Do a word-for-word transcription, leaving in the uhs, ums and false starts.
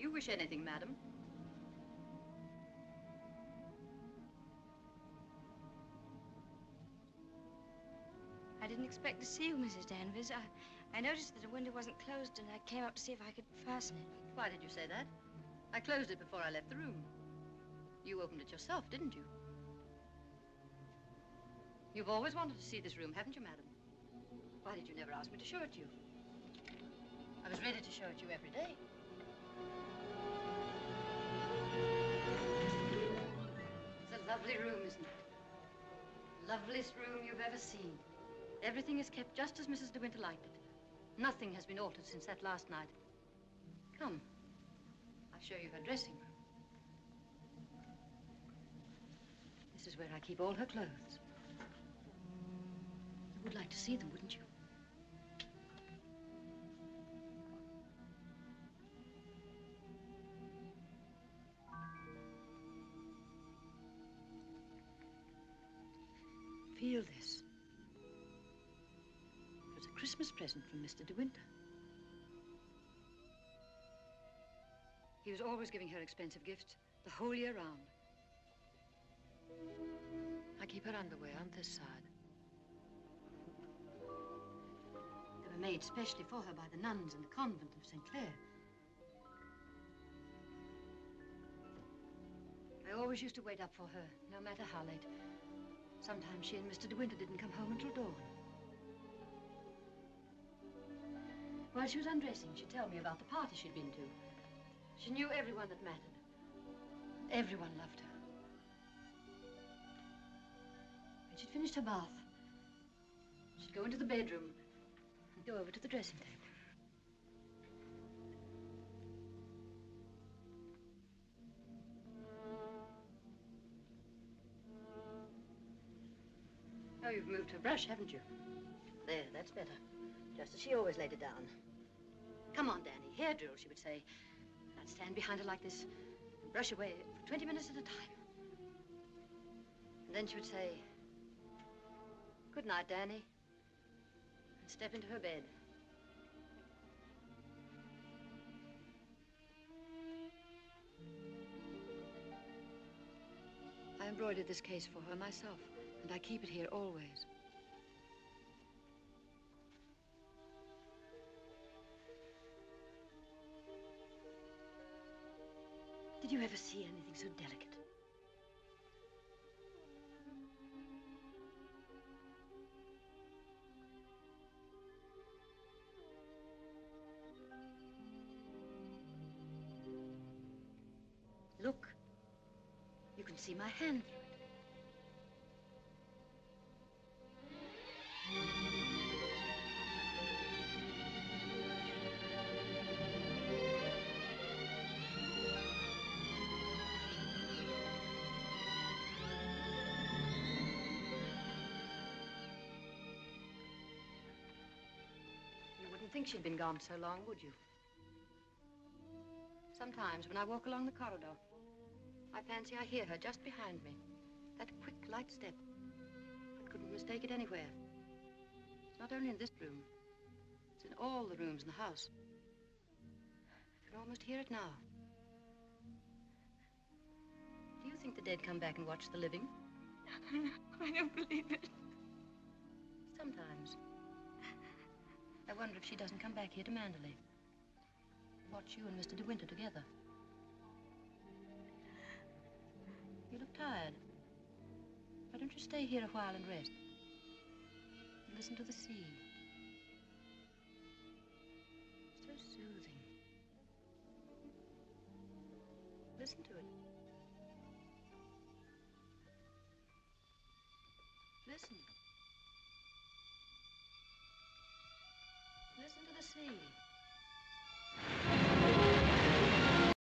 you wish anything, madam. I didn't expect to see you, Missus Danvers. I, I noticed that the window wasn't closed, and I came up to see if I could fasten it. Why did you say that? I closed it before I left the room. You opened it yourself, didn't you? You've always wanted to see this room, haven't you, madam? Why did you never ask me to show it to you? I was ready to show it to you every day. It's a lovely room, isn't it? Loveliest room you've ever seen. Everything is kept just as Missus De Winter liked it. Nothing has been altered since that last night. Come, I'll show you her dressing room. This is where I keep all her clothes. You would like to see them, wouldn't you? Feel this. It was a Christmas present from Mister De Winter. He was always giving her expensive gifts the whole year round. I keep her underwear on this side. They were made specially for her by the nuns in the convent of Saint Clair. I always used to wait up for her, no matter how late. Sometimes she and Mister De Winter didn't come home until dawn. While she was undressing, she'd tell me about the party she'd been to. She knew everyone that mattered. Everyone loved her. When she'd finished her bath, she'd go into the bedroom and go over to the dressing table. Oh, you've moved her brush, haven't you? There, that's better. Just as she always laid it down. Come on, Danny. Hair drill, she would say. I'd stand behind her like this and brush away for twenty minutes at a time. And then she would say, "Good night, Danny," and step into her bed. I embroidered this case for her myself, and I keep it here always. Did you ever see anything so delicate? Look, you can see my hand through it. You wouldn't think she'd been gone so long, would you? Sometimes when I walk along the corridor, I fancy I hear her just behind me. That quick, light step. I couldn't mistake it anywhere. It's not only in this room. It's in all the rooms in the house. I can almost hear it now. Do you think the dead come back and watch the living? No, I don't believe it. Sometimes. I wonder if she doesn't come back here to Manderley. Watch you and Mister De Winter together. You look tired. Why don't you stay here a while and rest? And listen to the sea. It's so soothing. Listen to it. Listen. Listen to the sea.